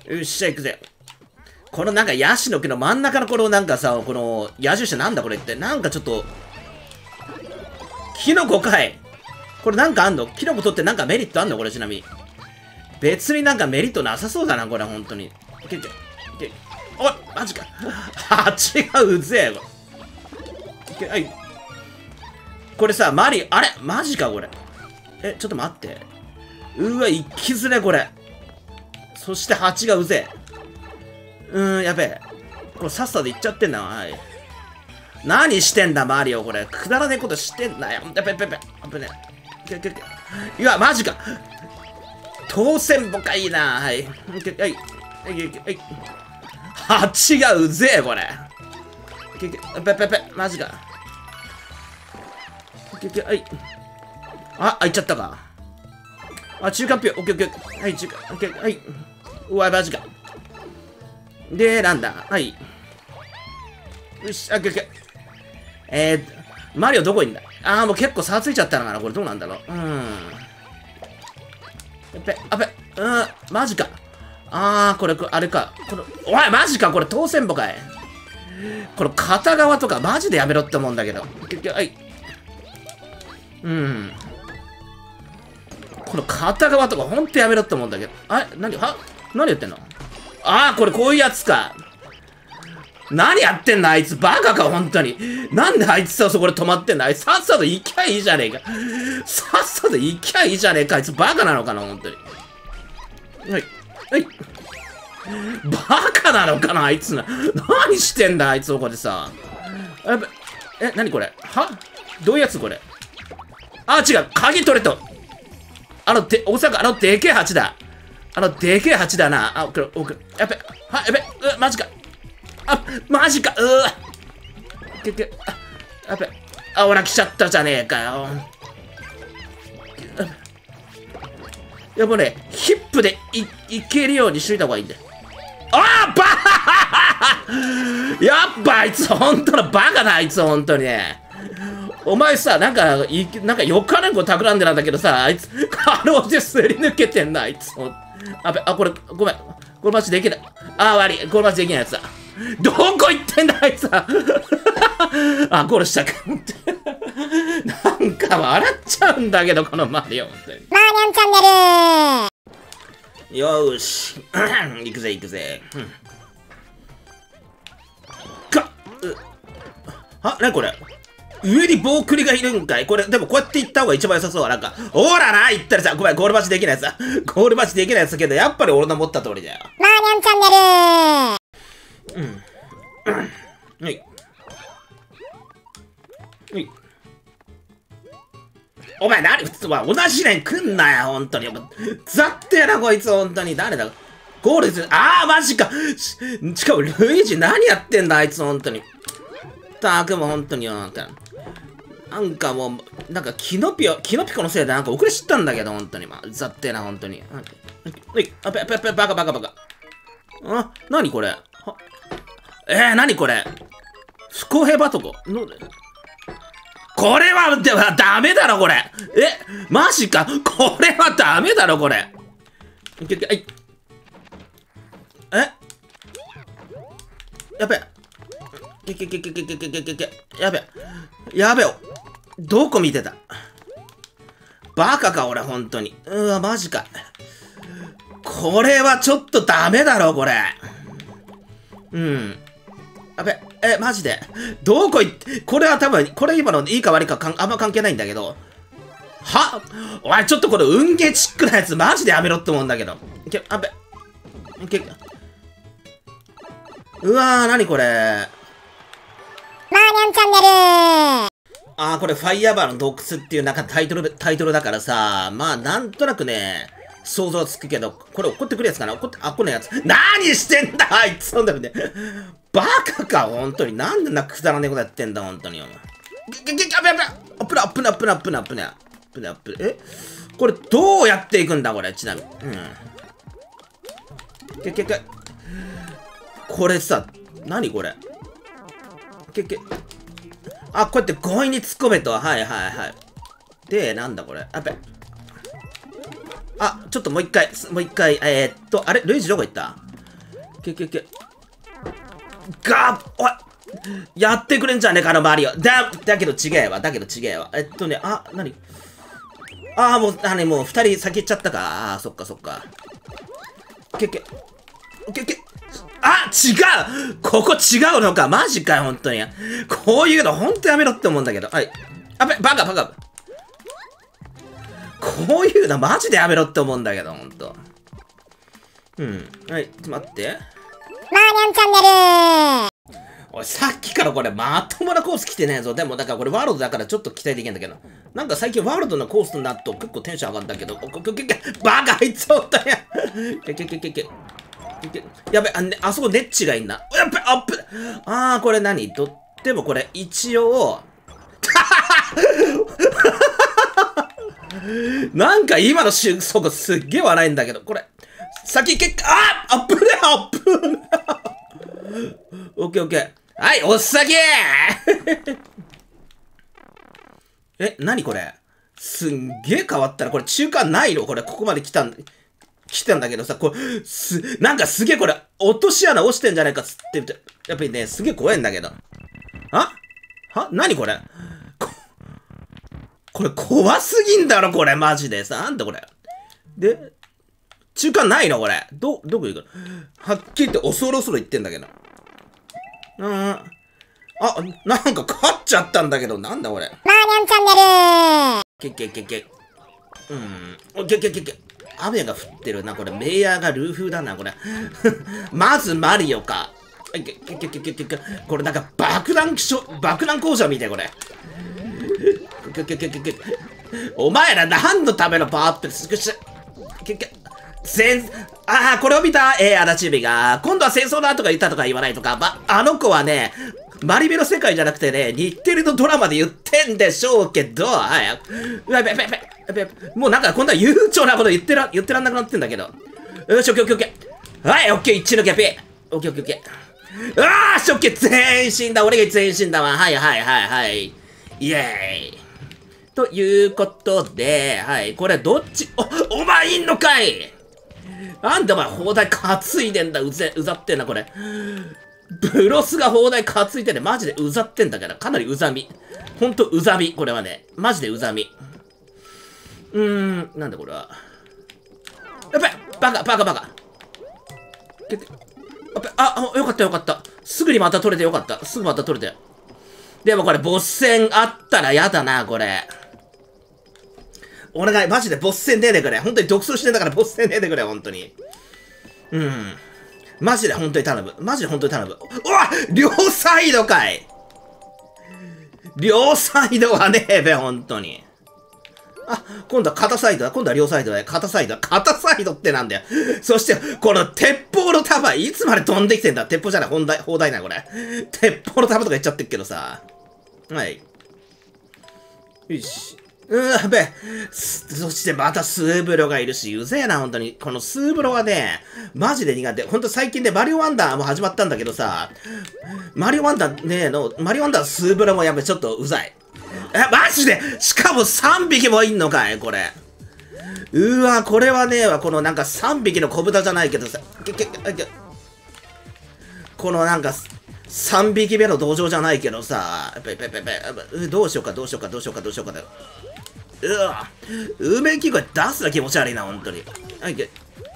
よっしゃ、行くぜ。このなんかヤシの木の真ん中のこのなんかさ、この矢印なんだこれって。なんかちょっと、キノコかい。これなんかあんの？キノコ取ってなんかメリットあんのこれちなみに。別になんかメリットなさそうだな、これほんとに。おい、マジか。蜂がうぜえ。はい。これさ、あれマジかこれ。ちょっと待って。うわ、行きづれこれ。そして蜂がうぜえ。やべえ。これさっさと行っちゃってんだ。はい。何してんだ、マリオ、これ。くだらねえことしてんだよ。やべえ。危ねえ。いや、マジか。当選簿かいいな。はい。はい。蜂がうぜえ、これ。マジか。はい。行っちゃったか。中間票。オッケー。はい、中間。オッケー。はい。うわ、マジか。で、なんだ。はい。よし、オッケー。マリオどこいんだ？もう結構差ついちゃったのかなこれどうなんだろう。マジか。これ、あれか。おい、マジかこれ当選簿かい。この片側とかマジでやめろって思うんだけど。はい。この片側とかほんとやめろって思うんだけど。何やってんの？これこういうやつか。何やってんのあいつ。バカか、ほんとに。なんであいつさ、そこで止まってんの？さっさと行きゃいいじゃねえか。さっさと行きゃいいじゃねえか。あいつバカなのかな、ほんとに。はい。バカなのかな、あいつな。何してんだ、あいつ、ここでさ。何これ？どういうやつこれ？違う。鍵取れと。大阪、でけえ蜂だ。でけえ蜂だな。やべ。マジか。マジか。やべ。ほら来ちゃったじゃねえかよ。いやもうね、ヒップでいけるようにしといた方がいいんだよ。やっぱあいつほんとのバカだ、あいつほんとにね。お前さ、なんかよかれんこ企んでなんだけどさ、あいつ、かろうじてすり抜けてんな、あいつ。これ、ごめん。これマジできない。悪い。これマジできないやつだ。どこ行ってんだ、あいつは。殺したか。なんか笑っちゃうんだけど、このマリオ。マーニャンチャンネル。よーし。行くぜ。何これ？上に棒栗がいるんかい？これ、でもこうやって行った方が一番良さそう。なんか、ほらな、言ったらさ、ごめん、ゴール待ちできないやつだ。ゴール待ちできないやつだけど、やっぱり俺の持った通りだよ。マーニャンチャンネル。はい。お前何普通は同じレーン来んなよ、ほんとに。ざってやな、こいつ、ほんとに。誰だ？ゴールです。マジか。しかも、ルイージ何やってんだ、あいつ、ほんとに。もうほんとによ、なんかもう、なんかキノピコのせいでなんか遅れ知ったんだけど、ほんとに。ざってな、ほんとに。バカ。何これ？何これ？不公平バトコ。これは、ではダメだろ、これ。マジか。これはダメだろ、これ。やべ。やべよ。どこ見てた？バカか、俺、ほんとに。マジか。これはちょっとダメだろ、これ。やべ。マジで。どこ行って、これは多分、これ今のいいか悪いかあんま関係ないんだけど。お前ちょっとこの運ゲーチックなやつマジでやめろって思うんだけど。うわー、なにこれ。マーニャンチャンネル。これファイヤーバーの洞窟っていうなんかタイトルだからさ、なんとなくね、想像つくけど、これ怒ってくるやつかな？このやつ。何してんだあいつ！なんだよね。バカか、ほんとに。なんでくだらねえことやってんだ、ほんとに。これどうやっていくんだ、これ、ちなみに。これさ、何これ。こうやって強引に突っ込めと。はい。で、なんだこれ。ちょっともう一回。あれルイージどこ行った？ け。おいやってくれんじゃねえか、マリオ。だけど違えわ。もう二人先行っちゃったか。そっか。違うここ違うのか。マジかよ、ほんとに。こういうのほんとやめろって思うんだけど。はい。バカ。こういうのマジでやめろって思うんだけど、ほんと。はい、待って。 マーニャンチャンネル。 おい、さっきからこれまともなコース来てねえぞ。でも、だからこれワールドだからちょっと期待できんだけど。なんか最近ワールドのコースになると結構テンション上がるんだけど。バカあいつおったや。やべ、あそこネッチがいんな。やっべ、アップ。これ何でもこれ一応、なんか今のそこすっげえ笑いんだけど、これ、先アップオッケー。はい、お先何これすんげえ変わったら、これ中間ないのこれ、ここまで来たんだけどさ、これ、なんかすげえこれ、落とし穴落ちてんじゃないかっつって、やっぱりね、すげえ怖いんだけど。何これこれ怖すぎんだろ、これ、マジでさ。なんだこれ。で、中間ないのこれ。どこ行くのはっきり言って恐る言ってんだけど。なんか勝っちゃったんだけど、なんだこれ。 マーニャンチャンネル。 雨が降ってるな、これ。メイヤーがルーフだな、これ。まずマリオか。これなんか爆弾工場みたい、これ。お前ら何のためのパワーアップすくしこれを見た足立美が、今度は戦争だとか言ったとか言わないとか、あの子はね、マリベの世界じゃなくてね、日テレのドラマで言ってんでしょうけど、もうなんか今度は悠長なこと言ってらんなくなってんだけど。よし、オッケー。はい、オッケー、一致のキャピ。オッケー。オッケー、全身だ、俺が全身だわ。はい。イエーイ。ということで、はい、これどっち、お前いんのかい。なんでお前砲台担いでんだ、うざってんな、これ。ブロスが砲台担いでね、マジでうざってんだから、かなりうざみ。ほんとうざみ、これはね。マジでうざみ。なんだこれは。やっぱりバカ。よかった。すぐまた取れて。でもこれ、ボス戦あったらやだな、これ。お願い、マジでボス戦出てくれ。本当に独走してんだからボス戦出てくれ、本当に。マジで本当に頼む。うわ両サイドかい。両サイドはねえべ、本当に。今度は片サイドだ。今度は両サイドだよ。片サイドってなんだよ。そして、この鉄砲の束、いつまで飛んできてんだ。鉄砲じゃない、砲台な、これ。鉄砲の束とか言っちゃってっけどさ。はい。よし。やべえ。そしてまたスーブロがいるし、うぜえな、本当に。このスーブロはね、マジで苦手。ほんと最近でマリオワンダーも始まったんだけどさ、マリオワンダースーブロもやべえ、ちょっとうざい。マジでしかも3匹もいんのかいこれ。これはねえわ。このなんか3匹の子豚じゃないけどさ、このなんか、3匹目の道場じゃないけどさ、どうしようかだよ。うめき声出すな気持ち悪いな、ほんとに。はい。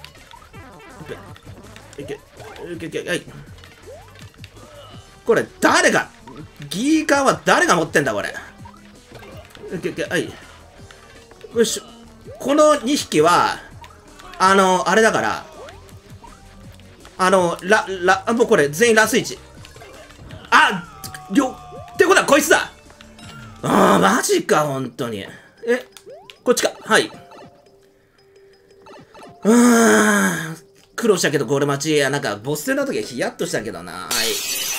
これ、ギーカーは誰が持ってんだ、これ。はい。よし。この2匹は、あれだから、もうこれ、全員ラスイチ。ってことはこいつだ。マジか、ほんとに。こっちか。はい。苦労したけどゴール待ち。なんか、ボス戦の時はヒヤッとしたけどな。はい。